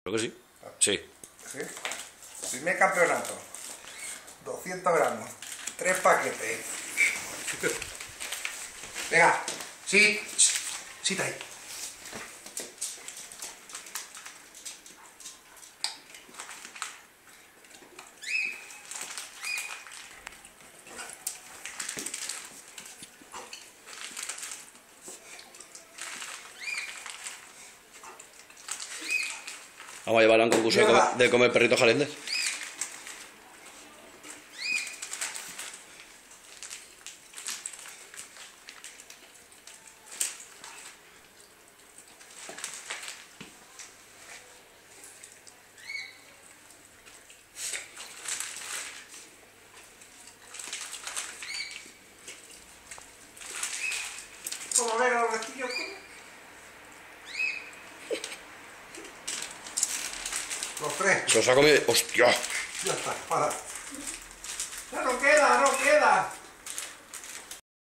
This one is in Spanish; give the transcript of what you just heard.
Creo que sí. Sí. ¿Sí? Primer campeonato. 200 gramos. 3 paquetes. Venga. Sí. Sí, ahí. Vamos a llevarla a un concurso de comer perritos calientes. ¿Cómo ver los restillos? Los tres. Se los ha comido. ¡Hostia! Ya está, para. Ya no queda.